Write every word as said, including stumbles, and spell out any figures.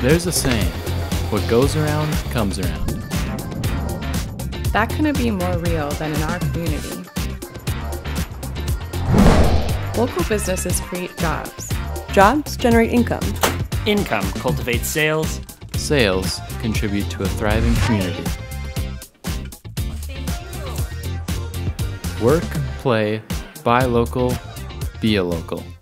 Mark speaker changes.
Speaker 1: There's a saying, what goes around comes around.
Speaker 2: That couldn't be more real than in our community. Local businesses create jobs.
Speaker 3: Jobs generate income.
Speaker 4: Income cultivates sales.
Speaker 1: Sales contribute to a thriving community. Work, play, buy local, be a local.